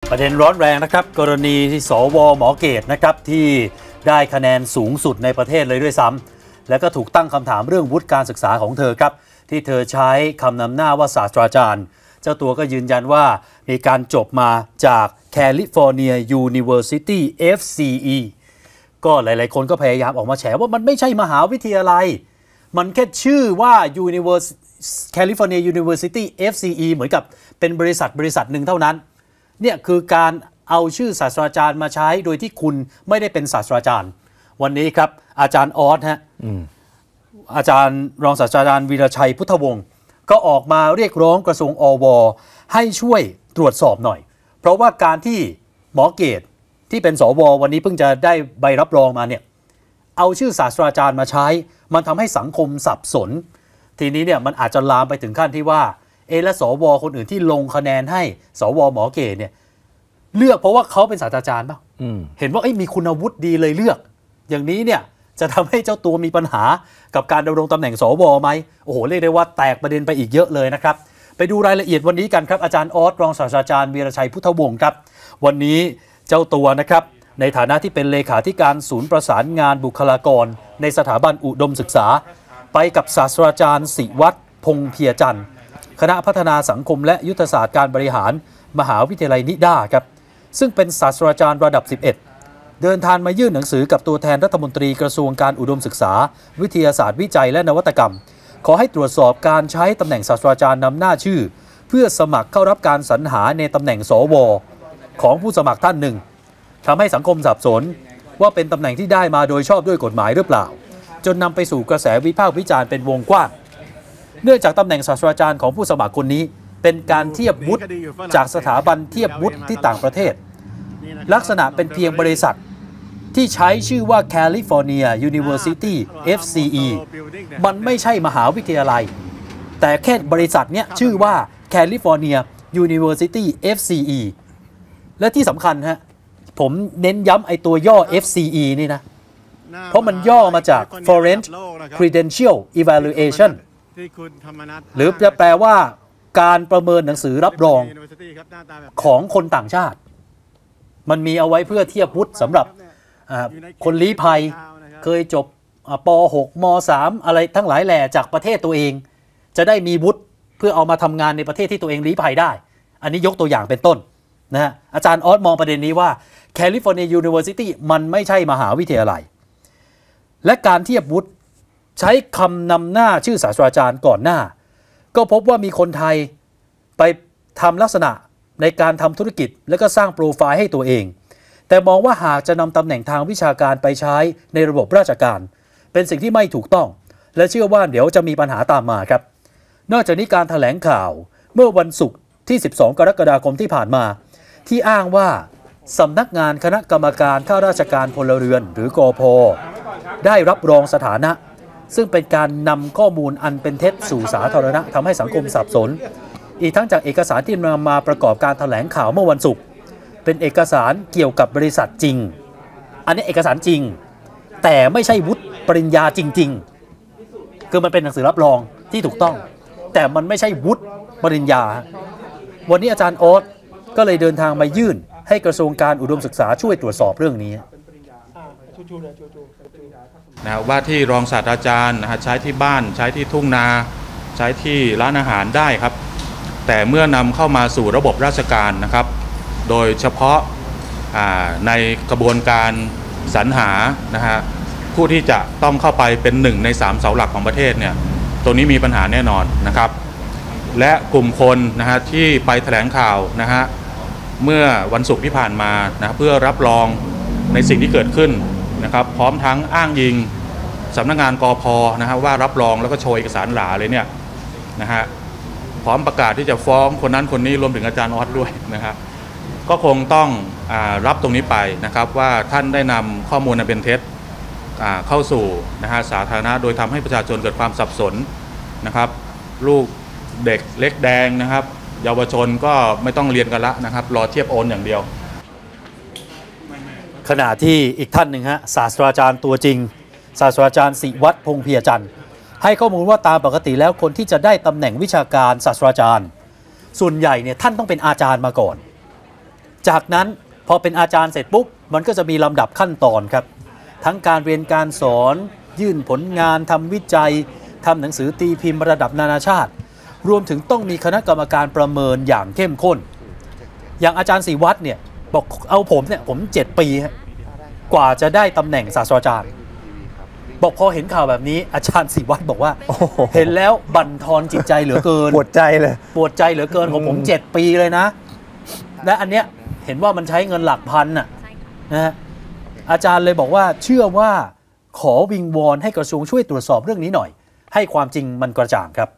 ประเด็นร้อนแรงนะครับกรณีที่สว.หมอเกตนะครับที่ได้คะแนนสูงสุดในประเทศเลยด้วยซ้ำและก็ถูกตั้งคำถามเรื่องวุฒิการศึกษาของเธอครับที่เธอใช้คำนำหน้าว่าศาสตราจารย์เจ้าตัวก็ยืนยันว่ามีการจบมาจาก California University FCE ก็หลายๆคนก็พยายามออกมาแฉว่ามันไม่ใช่มหาวิทยาลัยมันแค่ชื่อว่า California University FCE เหมือนกับเป็นบริษัทหนึ่งเท่านั้นเนี่ยคือการเอาชื่อศาสตราจารย์มาใช้โดยที่คุณไม่ได้เป็นศาสตราจารย์วันนี้ครับอาจารย์ออสอาจารย์รองศาสตราจารย์วีรชัยพุทธวงศ์ก็ออกมาเรียกร้องกระทรวงอว.ให้ช่วยตรวจสอบหน่อยเพราะว่าการที่หมอเกตที่เป็นสว.วันนี้เพิ่งจะได้ใบรับรองมาเนี่ยเอาชื่อศาสตราจารย์มาใช้มันทำให้สังคมสับสนทีนี้เนี่ยมันอาจจะลามไปถึงขั้นที่ว่าและสว.คนอื่นที่ลงคะแนนให้สว.หมอเกตเนี่ยเลือกเพราะว่าเขาเป็นศาสตราจารย์ป่ะเห็นว่ามีคุณวุฒิดีเลยเลือกอย่างนี้เนี่ยจะทำให้เจ้าตัวมีปัญหากับการดำรงตำแหน่งสว.ไหมโอ้โหเรียกได้ว่าแตกประเด็นไปอีกเยอะเลยนะครับไปดูรายละเอียดวันนี้กันครับอาจารย์ออสรองศาสตราจารย์วีรชัยพุทธวงศ์ครับวันนี้เจ้าตัวนะครับในฐานะที่เป็นเลขาธิการศูนย์ประสานงานบุคลากรในสถาบันอุดมศึกษาไปกับศาสตราจารย์ศิวัตรพงษ์เพียจันทร์คณะพัฒนาสังคมและยุทธศาสตร์การบริหารมหาวิทยาลัยนิด้าครับซึ่งเป็นศาสตราจารย์ระดับ 11 เดินทางมายื่นหนังสือกับตัวแทนรัฐมนตรีกระทรวงการอุดมศึกษาวิทยาศาสตร์วิจัยและนวัตกรรมขอให้ตรวจสอบการใช้ตำแหน่งศาสตราจารย์นำหน้าชื่อเพื่อสมัครเข้ารับการสรรหาในตำแหน่งสว.ของผู้สมัครท่านหนึ่งทำให้สังคมสับสนว่าเป็นตำแหน่งที่ได้มาโดยชอบด้วยกฎหมายหรือเปล่าจนนำไปสู่กระแสวิพากษ์วิจารณ์เป็นวงกว้างเนื่องจากตำแหน่งศาสตราจารย์ของผู้สมัครคนนี้เป็นการเทียบวุฒิจากสถาบันเทียบวุฒิที่ต่างประเทศลักษณะเป็นเพียงบริษัทที่ใช้ชื่อว่า California University FCE มันไม่ใช่มหาวิทยาลัยแต่แค่บริษัทเนี้ยชื่อว่า California University FCE และที่สำคัญฮะผมเน้นย้ำไอตัวย่อ FCE นี่นะเพราะมันย่อมาจาก Foreign Credential Evaluation หรือจะแปลว่าการประเมินหนังสือรับรองของคนต่างชาติมันมีเอาไว้เพื่อเทียบวุฒิสำหรับคนลี้ภัยเคยจบป.6 ม.3 อะไรทั้งหลายแหล่จากประเทศตัวเองจะได้มีวุฒิเพื่อเอามาทำงานในประเทศที่ตัวเองลี้ภัยได้อันนี้ยกตัวอย่างเป็นต้นนะฮะอาจารย์ออสมองประเด็นนี้ว่า California University มันไม่ใช่มหาวิทยาลัยและการเทียบวุฒิใช้คำนำหน้าชื่อศาสตราจารย์ก่อนหน้าก็พบว่ามีคนไทยไปทำลักษณะในการทำธุรกิจและก็สร้างโปรไฟล์ให้ตัวเองแต่มองว่าหากจะนำตำแหน่งทางวิชาการไปใช้ในระบบราชการเป็นสิ่งที่ไม่ถูกต้องและเชื่อว่าเดี๋ยวจะมีปัญหาตามมาครับนอกจากนี้การแถลงข่าวเมื่อวันศุกร์ที่ 12 กรกฎาคมที่ผ่านมาที่อ้างว่าสำนักงานคณะกรรมการข้าราชการพลเรือนหรือกพ.ได้รับรองสถานะซึ่งเป็นการนำข้อมูลอันเป็นเท็จสู่สาธารณะทำให้สังคมสับสนอีกทั้งจากเอกสารที่นำมาประกอบการแถลงข่าวเมื่อวันศุกร์เป็นเอกสารเกี่ยวกับบริษัทจริงอันนี้เอกสารจริงแต่ไม่ใช่วุฒิปริญญาจริงๆคือมันเป็นหนังสือรับรองที่ถูกต้องแต่มันไม่ใช่วุฒิปริญญาวันนี้อาจารย์โอ๊ตก็เลยเดินทางมายื่นให้กระทรวงการอุดมศึกษาช่วยตรวจสอบเรื่องนี้ว่าที่รองศาสตราจารย์ใช้ที่บ้านใช้ที่ทุ่งนาใช้ที่ร้านอาหารได้ครับแต่เมื่อนำเข้ามาสู่ระบบราชการนะครับโดยเฉพาะในกระบวนการสรรหาผู้ที่จะต้องเข้าไปเป็น1 ใน 3 เสาหลักของประเทศเนี่ยตรงนี้มีปัญหาแน่นอนนะครับและกลุ่มคนที่ไปแถลงข่าวเมื่อวันศุกร์ที่ผ่านมาเพื่อรับรองในสิ่งที่เกิดขึ้นนะครับพร้อมทั้งอ้างอิงสำนักงานกพ.ว่ารับรองแล้วก็โชว์เอกสารหลาเลยเนี่ยพร้อมประกาศที่จะฟ้องคนนั้นคนนี้รวมถึงอาจารย์ออสด้วยก็คงต้องรับตรงนี้ไปนะครับว่าท่านได้นำข้อมูลอันเป็นเท็จเข้าสู่สาธารณะโดยทำให้ประชาชนเกิดความสับสนนะครับลูกเด็กเล็กแดงนะครับเยาวชนก็ไม่ต้องเรียนกันละนะครับรอเทียบโอนอย่างเดียวขณะที่อีกท่านหนึ่งศาสตราจารย์ตัวจริงศาสตราจารย์ศิวัตรพงษ์เพียจันทร์ให้ข้อมูลว่าตามปกติแล้วคนที่จะได้ตำแหน่งวิชาการศาสตราจารย์ส่วนใหญ่เนี่ยท่านต้องเป็นอาจารย์มาก่อนจากนั้นพอเป็นอาจารย์เสร็จปุ๊บมันก็จะมีลำดับขั้นตอนครับทั้งการเรียนการสอนยื่นผลงานทำวิจัยทำหนังสือตีพิมพ์ระดับนานาชาติรวมถึงต้องมีคณะกรรมการประเมินอย่างเข้มข้นอย่างอาจารย์ศรีวัฒน์เนี่ยบอกเอาผม7 ปีกว่าจะได้ตำแหน่งศาสตราจารย์บอกพอเห็นข่าวแบบนี้อาจารย์ศรีวัฒน์บอกว่าเห็นแล้วบั่นทอนจิตใจเหลือเกินปวดใจเลยปวดใจเหลือเกินของผม7 ปีเลยนะและอันเนี้ยเห็นว่ามันใช้เงินหลักพันนะฮะอาจารย์เลยบอกว่าเชื่อว่าขอวิงวอนให้กระทรวงช่วยตรวจสอบเรื่องนี้หน่อยให้ความจริงมันกระจ่างครับ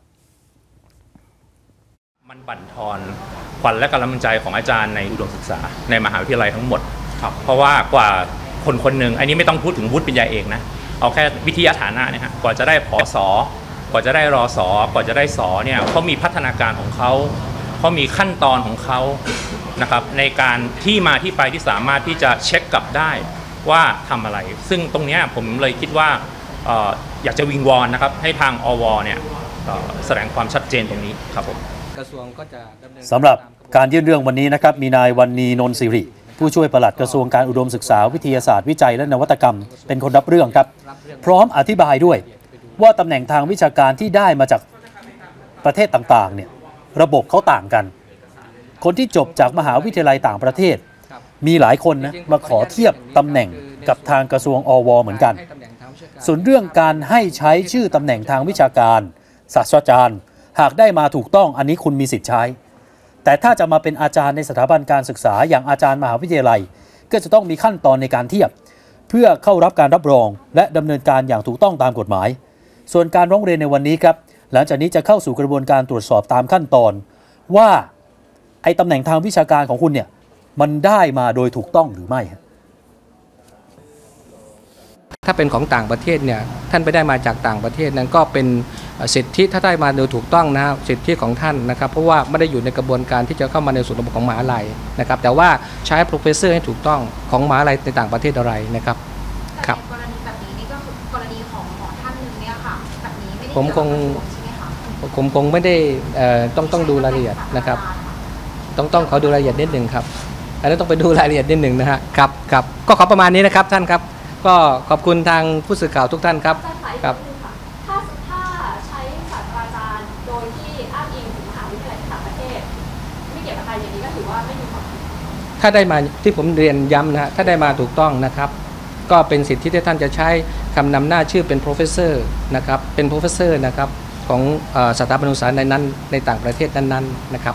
มันบั่นทอนขวัญและกำลังใจของอาจารย์ในอุดมศึกษาในมหาวิทยาลัยทั้งหมดเพราะว่ากว่าคนหนึ่งอันนี้ไม่ต้องพูดถึงวุฒิปริญญาเอกนะเอาแค่วิทยาฐานะเนี่ยฮะกว่าจะได้ผส.กว่าจะได้รส.กว่าจะได้ส.เนี่ยเขามีพัฒนาการของเขามีขั้นตอนของเขานะครับในการที่มาที่ไปที่สามารถที่จะเช็คกลับได้ว่าทำอะไรซึ่งตรงนี้ผมเลยคิดว่าอยากจะวิงวอนนะครับให้ทางอวเนี่ยแสดงความชัดเจนตรงนี้ครับผมกระทรวงก็จะดำเนินสำหรับการยื่นเรื่องวันนี้นะครับมีนายวรรณีนนท์สิริผู้ช่วยปลัดกระทรวงการอุดมศึกษาวิทยาศาสตร์วิจัยและนวัตกรรมเป็นคนรับเรื่องครับพร้อมอธิบายด้วยว่าตำแหน่งทางวิชาการที่ได้มาจากประเทศต่างๆเนี่ยระบบเขาต่างกันคนที่จบจากมหาวิทยาลัยต่างประเทศมีหลายคนนะมาขอเทียบตำแหน่งกับทางกระทรวงอวเหมือนกันส่วนเรื่องการให้ใช้ชื่อตำแหน่งทางวิชาการศาสตราจารย์หากได้มาถูกต้องอันนี้คุณมีสิทธิ์ใช้แต่ถ้าจะมาเป็นอาจารย์ในสถาบันการศึกษาอย่างอาจารย์มหาวิทยาลัยก็จะต้องมีขั้นตอนในการเทียบเพื่อเข้ารับการรับรองและดำเนินการอย่างถูกต้องตามกฎหมายส่วนการร้องเรียนในวันนี้ครับหลังจากนี้จะเข้าสู่กระบวนการตรวจสอบตามขั้นตอนว่าไอ้ตำแหน่งทางวิชาการของคุณเนี่ยมันได้มาโดยถูกต้องหรือไม่ถ้าเป็นของต่างประเทศเนี่ยท่านไปได้มาจากต่างประเทศนั้นก็เป็นสิทธิถ้าได้มาโดยถูกต้องนะครับสิทธิของท่านนะครับเพราะว่าไม่ได้อยู่ในกระบวนการที่จะเข้ามาในสู่ระบบของมหาลัยนะครับแต่ว่าใช้ professor ให้ถูกต้องของมหาลัยในต่างประเทศอะไรนะครับครับกรณีแบบนี้นี่ก็คือกรณีของหมอท่านนึงเนี่ยค่ะแบบนี้ไม่ได้ผมคงไม่ได้ต้องดูรายละเอียดนะครับต้องขอดูรายละเอียดนิดหนึ่งครับอันนั้นต้องไปดูรายละเอียดนิดหนึ่งนะฮะครับก็ขอประมาณนี้นะครับท่านครับก็ขอบคุณทางผู้สื่อข่าวทุกท่านครับครับถ้าใช้ศาสตราจารย์โดยที่อ้างอิงถึงมหาวิทยาลัยต่างประเทศไม่เกี่ยวกับอะไรอย่างนี้ก็ถือว่าไม่มีความผิดถ้าได้มาที่ผมเรียนย้ำนะฮะถ้าได้มาถูกต้องนะครับก็เป็นสิทธิที่ท่านจะใช้คำนำหน้าชื่อเป็น professor นะครับเป็น professor นะครับของสถาบันศึกษาในนั้นในต่างประเทศนั้นๆนะครับ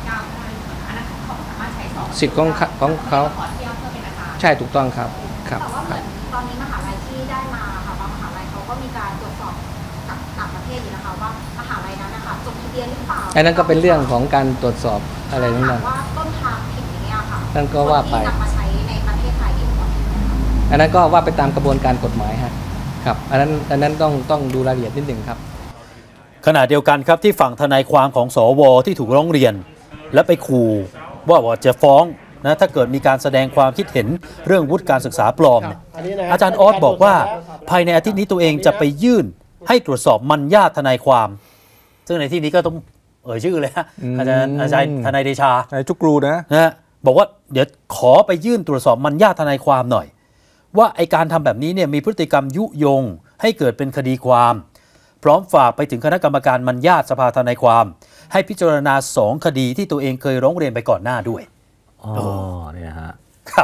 สิทธิ์ของเขาใช่ถูกต้องครับแต่ว่าเหมือนตอนนี้มหาลัยที่ได้มาค่ะบางมหาลัยเขาก็มีการตรวจสอบกับต่างประเทศอยู่นะคะว่ามหาลัยนั้นนะคะจดทะเบียนหรือเปล่าอันนั้นก็เป็นเรื่องของการตรวจสอบอะไรนั่นแหละว่าต้นทางผิดอย่างเงี้ยค่ะนั่นก็ว่าไปนำมาใช้ในประเทศไทยอีกคนอันนั้นก็ว่าไปตามกระบวนการกฎหมายฮะครับอันนั้นต้องดูรายละเอียดนิดหนึ่งครับขณะเดียวกันครับที่ฝั่งทนายความของสวที่ถูกร้องเรียนและไปขู่ว่าจะฟ้องนะถ้าเกิดมีการแสดงความคิดเห็นเรื่องวุฒิการศึกษาปลอมเนี่ยอาจารย์ออสบอกว่าภายในอาทิตย์นี้ตัวเองจะไปยื่นให้ตรวจสอบมัญญาทนายความซึ่งในที่นี้ก็ต้องชื่อเลยฮะอาจารย์ทนายเดชาทนายจุกรูนะบอกว่าเดี๋ยวขอไปยื่นตรวจสอบมัญญาทนายความหน่อยว่าไอการทำแบบนี้เนี่ยมีพฤติกรรมยุยงให้เกิดเป็นคดีความพร้อมฝากไปถึงคณะกรรมการมัญญาสภาทนายความให้พิจารณา2 คดีที่ตัวเองเคยร้องเรียนไปก่อนหน้าด้วยเนี่ยฮะครับ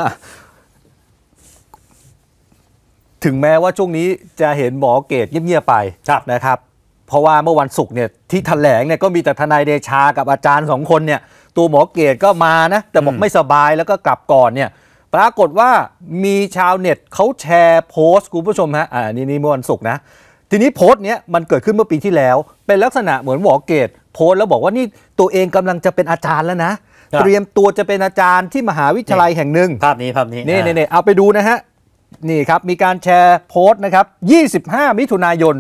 ถึงแม้ว่าช่วงนี้จะเห็นหมอเกตเงียบๆไปนะครับเพราะว่าเมื่อวันศุกร์เนี่ยที่แถลงเนี่ยก็มีแต่ทนายเดชากับอาจารย์2 คนเนี่ยตัวหมอเกตก็มานะแต่บอกไม่สบายแล้วก็กลับก่อนเนี่ยปรากฏว่ามีชาวเน็ตเขาแชร์โพสต์คุณผู้ชมฮะนี่เมื่อวันศุกร์นะทีนี้โพสต์เนี้ยมันเกิดขึ้นเมื่อปีที่แล้วเป็นลักษณะเหมือนหมอเกตโพสต์แล้วบอกว่านี่ตัวเองกำลังจะเป็นอาจารย์แล้วนะเตรียมตัวจะเป็นอาจารย์ที่มหาวิทยาลัยแห่งหนึ่งภาพนี้นี่เอาไปดูนะฮะนี่ครับมีการแชร์โพสต์นะครับ25 มิถุนายน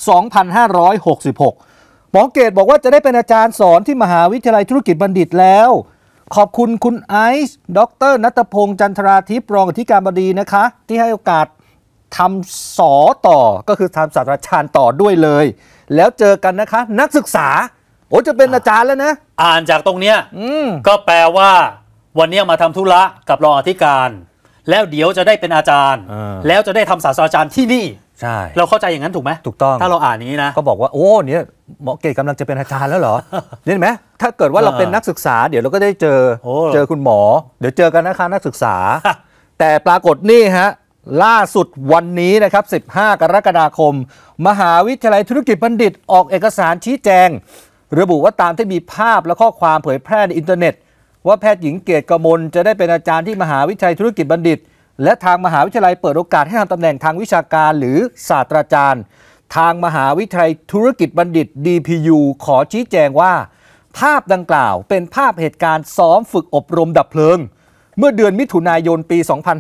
2566หมอเกตบอกว่าจะได้เป็นอาจารย์สอนที่มหาวิทยาลัยธุรกิจบัณฑิตแล้วขอบคุณคุณไอซ์ดร.ณัฐพงษ์จันทราทิพย์รองอธิการบดีนะคะที่ให้โอกาสทำสอต่อก็คือทำศาสตราจารย์ต่อด้วยเลยแล้วเจอกันนะคะนักศึกษาจะเป็นอาจารย์แล้วนะอ่านจากตรงเนี้ยก็แปลว่าวันนี้มาทำธุระกับรองอธิการ แล้วเดี๋ยวจะได้เป็นอาจารย์ แล้วจะได้ทำศาสตราจารย์ที่นี่ใช่เราเข้าใจอย่างนั้นถูกไหมถูกต้องถ้าเราอ่านอย่างนี้นะก็บอกว่าโอ้เนี่ยหมอเกตกำลังจะเป็นอาจารย์แล้วเหรอ เห็นไหมถ้าเกิดว่าเราเป็นนักศึกษาเดี๋ยวเราก็ได้เจอคุณหมอเดี๋ยวเจอกันนะคะนักศึกษา แต่ปรากฏนี่ฮะล่าสุดวันนี้นะครับ15 กรกฎาคมมหาวิทยาลัยธุรกิจบัณฑิตออกเอกสารชี้แจงระบุว่าตามที่มีภาพและข้อความเผยแพร่ในอินเทอร์เน็ตว่าแพทย์หญิงเกตกมลจะได้เป็นอาจารย์ที่มหาวิทยาลัยธุรกิจบัณฑิตและทางมหาวิทยาลัยเปิดโอกาสให้ทำตำแหน่งทางวิชาการหรือศาสตราจารย์ทางมหาวิทยาลัยธุรกิจบัณฑิต DPU ขอชี้แจงว่าภาพดังกล่าวเป็นภาพเหตุการณ์ซ้อมฝึกอบรมดับเพลิงเมื่อเดือนมิถุนายนปี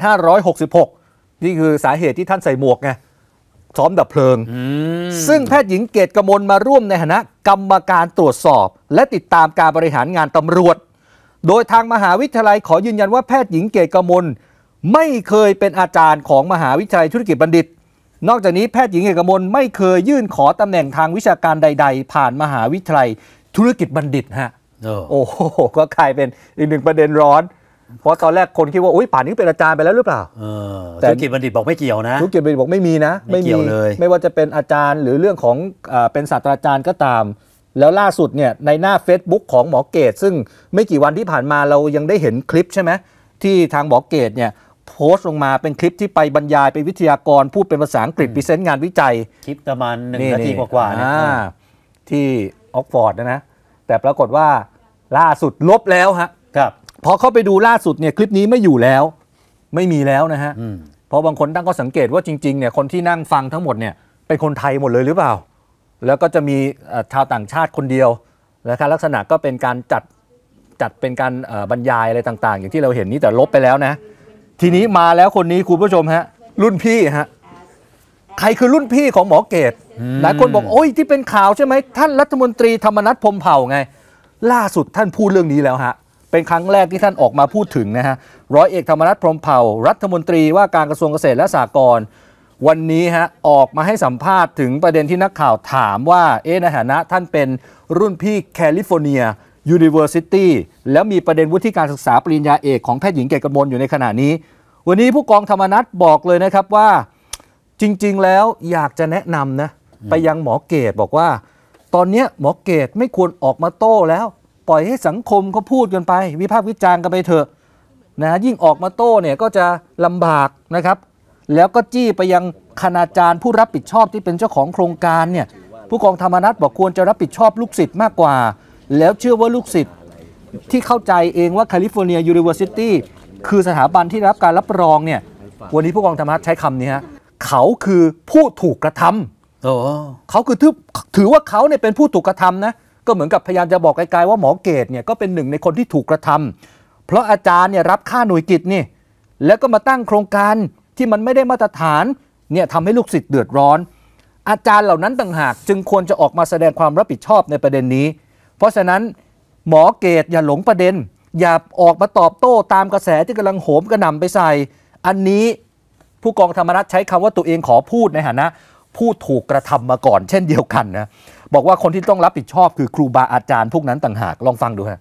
2566 นี่คือสาเหตุที่ท่านใส่หมวกไงซ้อมดับเพลิงซึ่งแพทย์หญิงเกตกมลมาร่วมในฐานะกรรมการตรวจสอบและติดตามการบริหารงานตำรวจโดยทางมหาวิทยาลัยขอยืนยันว่าแพทย์หญิงเกตกมลไม่เคยเป็นอาจารย์ของมหาวิทยาลัยธุรกิจบัณฑิตนอกจากนี้แพทย์หญิงเกตกมลไม่เคยยื่นขอตำแหน่งทางวิชาการใดๆผ่านมหาวิทยาลัยธุรกิจบัณฑิตฮะโอ้โหก็กลายเป็นอีกหนึ่งประเด็นร้อนเพราะตอนแรกคนคิดว่าอุ๊ยป่านนี้เป็นอาจารย์ไปแล้วหรือเปล่าแต่ธุรกิจบัณฑิตบอกไม่เกี่ยวนะธุรกิจบัณฑิตบอกไม่มีนะไม่เกี่ยวเลยไม่ว่าจะเป็นอาจารย์หรือเรื่องของเป็นศาสตราจารย์ก็ตามแล้วล่าสุดเนี่ยในหน้า Facebook ของหมอเกตซึ่งไม่กี่วันที่ผ่านมาเรายังได้เห็นคลิปใช่ไหมที่ทางหมอเกตเนี่ยโพสต์ลงมาเป็นคลิปที่ไปบรรยายเป็นวิทยากรพูดเป็นภาษาอังกฤษพรีเซนต์งานวิจัยคลิปประมาณ1 นาทีกว่าๆที่ออกฟอร์ดนะแต่ปรากฏว่าล่าสุดลบแล้วฮะครับพอเข้าไปดูล่าสุดเนี่ยคลิปนี้ไม่อยู่แล้วไม่มีแล้วนะฮะเพราะบางคนตั้งข้อสังเกตว่าจริงๆเนี่ยคนที่นั่งฟังทั้งหมดเนี่ยเป็นคนไทยหมดเลยหรือเปล่าแล้วก็จะมีชาวต่างชาติคนเดียวนะครับลักษณะก็เป็นการจัดเป็นการบรรยายอะไรต่างๆอย่างที่เราเห็นนี่แต่ลบไปแล้วนะทีนี้มาแล้วคนนี้คุณผู้ชมฮะรุ่นพี่ฮะใครคือรุ่นพี่ของหมอเกตหลายคนบอกโอ้ยที่เป็นข่าวใช่ไหมท่านรัฐมนตรีธรรมนัสพรหมเผ่าไงล่าสุดท่านพูดเรื่องนี้แล้วฮะเป็นครั้งแรกที่ท่านออกมาพูดถึงนะฮะร้อยเอกธรรมนัสพรหมเผ่ารัฐมนตรีว่าการกระทรวงเกษตรและสหกรณ์วันนี้ฮะออกมาให้สัมภาษณ์ถึงประเด็นที่นักข่าวถามว่าในฐานะท่านเป็นรุ่นพี่แคลิฟอร์เนียยูนิเวอร์ซิตี้แล้วมีประเด็นวุฒิการศึกษาปริญญาเอกของแพทย์หญิงเกตกมลอยู่ในขณะนี้วันนี้ผู้กองธรรมนัสบอกเลยนะครับว่าจริงๆแล้วอยากจะแนะนำนะไปยังหมอเกตบอกว่าตอนนี้หมอเกตไม่ควรออกมาโต้แล้วปล่อยให้สังคมเขาพูดกันไปวิพากษ์วิจารณ์กันไปเถอะนะยิ่งออกมาโต้เนี่ยก็จะลำบากนะครับแล้วก็จี้ไปยังคณาจารย์ผู้รับผิดชอบที่เป็นเจ้าของโครงการเนี่ยผู้กองธรรมนัสบอกควรจะรับผิดชอบลูกศิษย์มากกว่าแล้วเชื่อว่าลูกศิษย์ที่เข้าใจเองว่าแคลิฟอร์เนียยูนิเวอร์ซิตี้คือสถาบันที่รับการรับรองเนี่ยวันนี้ผู้กองธรรมนัสใช้คำนี้ฮะเขาคือผู้ถูกกระทำเขาคือถือว่าเขาเนี่ยเป็นผู้ถูกกระทำนะก็เหมือนกับพยายามจะบอกไกลๆว่าหมอเกตเนี่ยก็เป็นหนึ่งในคนที่ถูกกระทำเพราะอาจารย์เนี่ยรับค่าหน่วยกิตนี่แล้วก็มาตั้งโครงการที่มันไม่ได้มาตรฐานเนี่ยทำให้ลูกศิษย์เดือดร้อนอาจารย์เหล่านั้นต่างหากจึงควรจะออกมาแสดงความรับผิดชอบในประเด็นนี้เพราะฉะนั้นหมอเกตอย่าหลงประเด็นอย่าออกมาตอบโต้ตามกระแสที่กำลังโหมกระหน่ำไปใส่อันนี้ผู้กองธรรมนัสใช้คำว่าตัวเองขอพูดในฐานะผู้ถูกกระทำมาก่อนเช่นเดียวกันนะบอกว่าคนที่ต้องรับผิดชอบคือครูบาอาจารย์พวกนั้นต่างหากลองฟังดูฮะ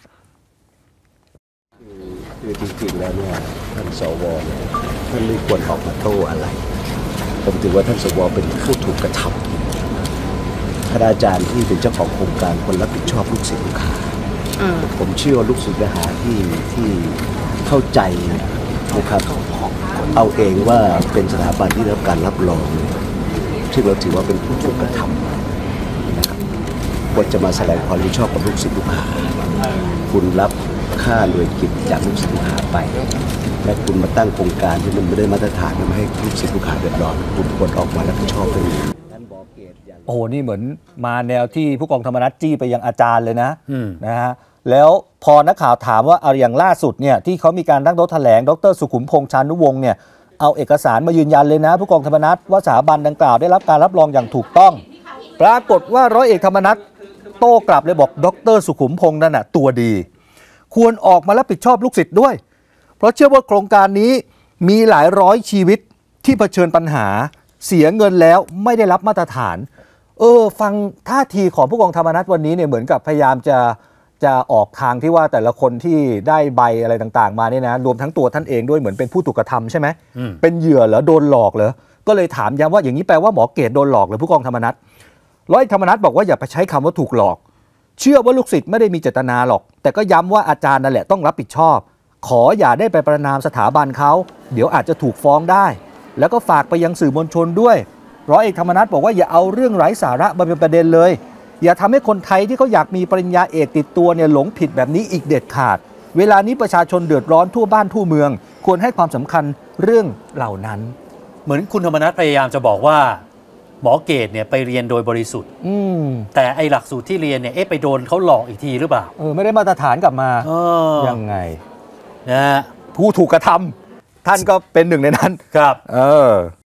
คือจริงๆแล้วเนี่ยท่านสวท่านไม่ควรออกมาโต้อะไรผมถือว่าท่านสวเป็นผู้ถูกกระทำคณาจารย์ที่เป็นเจ้าของโครงการคนรับผิดชอบลูกศิษย์ลูกหาผมเชื่อว่าลูกศิษย์ลูกหาที่เข้าใจนะครับเอาเองว่าเป็นสถาบันที่ได้รับการรับรองซึ่งเราถือว่าเป็นผู้ถูกกระทำนะครับควรจะมาแสดงความรับผิดชอบกับลูกศิษย์ลูกหาคุณรับค่าหน่วยกิตจากลูกศิษย์ลูกหาไปและคุณมาตั้งโครงการที่มันไม่ได้มาตรฐานทำให้ลูกศิษย์ลูกหาเดือดร้อนคุณควรออกมารับผิดชอบตรงนี้โอ้โหนี่เหมือนมาแนวที่ผู้กองธรรมนัสจี้ไปยังอาจารย์เลยนะฮะแล้วพอนักข่าวถามว่าเอาอย่างล่าสุดเนี่ยที่เขามีการตั้งโต๊ะแถลงดร.สุขุมพงษ์ชานุวงศ์เนี่ยเอาเอกสารมายืนยันเลยนะผู้กองธรรมนัสว่าสถาบันดังกล่าวได้รับการรับรองอย่างถูกต้องปรากฏว่าร้อยเอกธรรมนัสโต้กลับเลยบอกดร.สุขุมพงษ์นั่นน่ะตัวดีควรออกมารับผิดชอบลูกศิษย์ด้วยเพราะเชื่อว่าโครงการนี้มีหลายร้อยชีวิตที่เผชิญปัญหาเสียเงินแล้วไม่ได้รับมาตรฐานฟังท่าทีของผู้กองธรรมนัสวันนี้เนี่ยเหมือนกับพยายามจะจะออกทางที่ว่าแต่ละคนที่ได้ใบอะไรต่างๆมาเนี่ยนะรวมทั้งตัวท่านเองด้วยเหมือนเป็นผู้ถูกกระทำใช่ไหมเป็นเหยื่อเหรอโดนหลอกเหรอก็เลยถามย้ำว่าอย่างนี้แปลว่าหมอเกตโดนหลอกหรือผู้กองธรรมนัสร้อยธรรมนัสบอกว่าอย่าไปใช้คำว่าถูกหลอกเชื่อว่าลูกศิษย์ไม่ได้มีเจตนาหรอกแต่ก็ย้ำว่าอาจารย์นั่นแหละต้องรับผิดชอบขออย่าได้ไปประณามสถาบันเขาเดี๋ยวอาจจะถูกฟ้องได้แล้วก็ฝากไปยังสื่อมวลชนด้วยร้อยเอกธรรมนัสบอกว่าอย่าเอาเรื่องไร้สาระมาเป็นประเด็นเลยอย่าทำให้คนไทยที่เขาอยากมีปริญญาเอกติดตัวเนี่ยหลงผิดแบบนี้อีกเด็ดขาดเวลานี้ประชาชนเดือดร้อนทั่วบ้านทั่วเมืองควรให้ความสำคัญเรื่องเหล่านั้นเหมือนคุณธรรมนัสพยายามจะบอกว่าหมอเกตเนี่ยไปเรียนโดยบริสุทธิ์แต่ไอหลักสูตรที่เรียนเนี่ยไปโดนเขาหลอกอีกทีหรือเปล่าไม่ได้มาตรฐานกลับมายังไงนะผู้ถูกกระทำท่านก็เป็นหนึ่งในนั้นครับ